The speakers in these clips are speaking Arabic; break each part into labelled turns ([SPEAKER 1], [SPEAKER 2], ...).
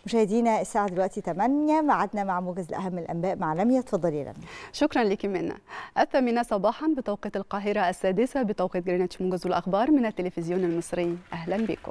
[SPEAKER 1] مشاهدينا الساعة دلوقتي 8، ميعادنا مع موجز لأهم الأنباء مع لميا. اتفضلي يا لميا.
[SPEAKER 2] شكرا لك منا. 8 صباحا بتوقيت القاهرة، 6 بتوقيت جرينتش. موجز الأخبار من التلفزيون المصري، أهلا بكم.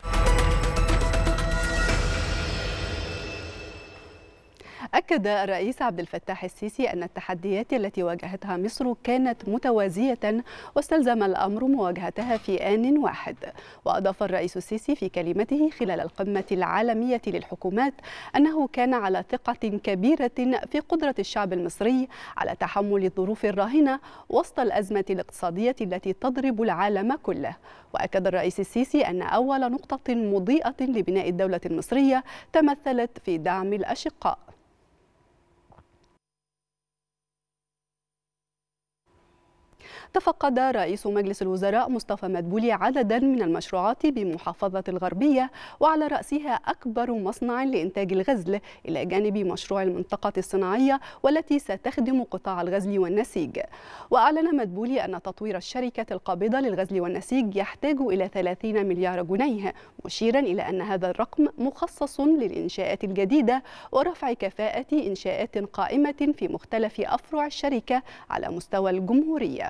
[SPEAKER 2] أكد الرئيس عبد الفتاح السيسي أن التحديات التي واجهتها مصر كانت متوازية واستلزم الأمر مواجهتها في آن واحد. وأضاف الرئيس السيسي في كلمته خلال القمة العالمية للحكومات أنه كان على ثقة كبيرة في قدرة الشعب المصري على تحمل الظروف الراهنة وسط الأزمة الاقتصادية التي تضرب العالم كله. وأكد الرئيس السيسي أن أول نقطة مضيئة لبناء الدولة المصرية تمثلت في دعم الأشقاء. تفقد رئيس مجلس الوزراء مصطفى مدبولي عددا من المشروعات بمحافظة الغربية، وعلى رأسها أكبر مصنع لإنتاج الغزل إلى جانب مشروع المنطقة الصناعية والتي ستخدم قطاع الغزل والنسيج. وأعلن مدبولي أن تطوير الشركة القابضة للغزل والنسيج يحتاج إلى 30 مليار جنيه، مشيرا إلى أن هذا الرقم مخصص للإنشاءات الجديدة ورفع كفاءة إنشاءات قائمة في مختلف أفرع الشركة على مستوى الجمهورية.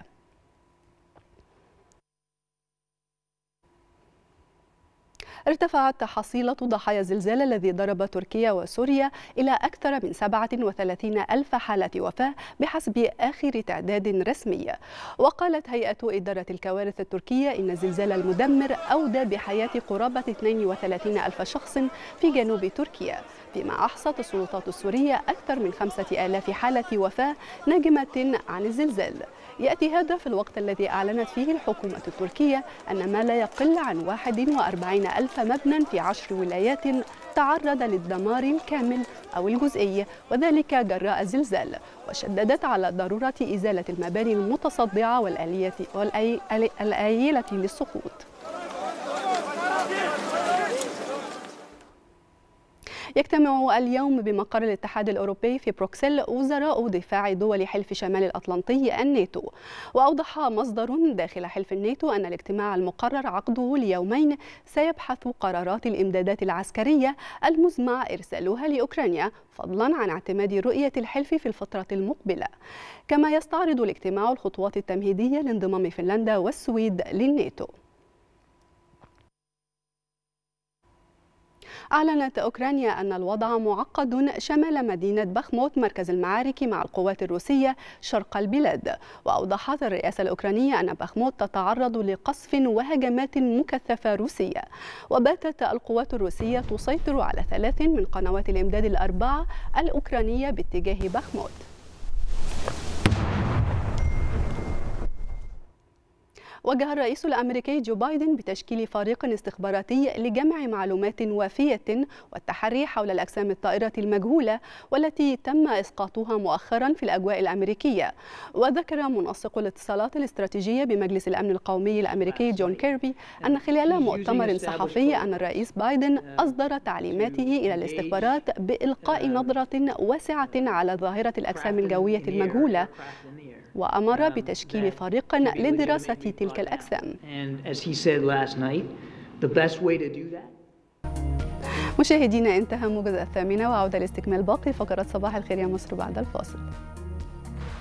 [SPEAKER 2] ارتفعت حصيلة ضحايا الزلزال الذي ضرب تركيا وسوريا إلى أكثر من 37 ألف حالة وفاة بحسب آخر تعداد رسمي. وقالت هيئة إدارة الكوارث التركية إن الزلزال المدمر أودى بحياة قرابة 32 ألف شخص في جنوب تركيا، فيما أحصت السلطات السورية أكثر من 5000 حالة وفاة ناجمة عن الزلزال. يأتي هذا في الوقت الذي أعلنت فيه الحكومة التركية أن ما لا يقل عن 41 ألف مبنى في 10 ولايات تعرض للدمار الكامل أو الجزئي، وذلك جراء الزلزال. وشددت على ضرورة إزالة المباني المتصدعة والآيلة للسقوط. يجتمع اليوم بمقر الاتحاد الأوروبي في بروكسل وزراء دفاع دول حلف شمال الأطلنطي الناتو. وأوضح مصدر داخل حلف الناتو أن الاجتماع المقرر عقده ليومين سيبحث قرارات الإمدادات العسكرية المزمع إرسالها لأوكرانيا، فضلا عن اعتماد رؤية الحلف في الفترة المقبلة. كما يستعرض الاجتماع الخطوات التمهيدية لانضمام فنلندا والسويد للناتو. أعلنت أوكرانيا أن الوضع معقد شمال مدينة بخموت مركز المعارك مع القوات الروسية شرق البلاد. وأوضحت الرئاسة الأوكرانية أن بخموت تتعرض لقصف وهجمات مكثفة روسية. وباتت القوات الروسية تسيطر على 3 من قنوات الإمداد الأربعة الأوكرانية باتجاه بخموت. وجه الرئيس الأمريكي جو بايدن بتشكيل فريق استخباراتي لجمع معلومات وافية والتحري حول الأجسام الطائرة المجهولة والتي تم إسقاطها مؤخرا في الأجواء الأمريكية. وذكر منسق الاتصالات الاستراتيجية بمجلس الأمن القومي الأمريكي جون كيربي أن خلال مؤتمر صحفي أن الرئيس بايدن أصدر تعليماته إلى الاستخبارات بإلقاء نظرة واسعة على ظاهرة الأجسام الجوية المجهولة، وأمر بتشكيل فريق لدراسة تلك الأجسام. مشاهدينا، انتهى موجز 8، وعودة لاستكمال باقي فقرات صباح الخير يا مصر بعد الفاصل.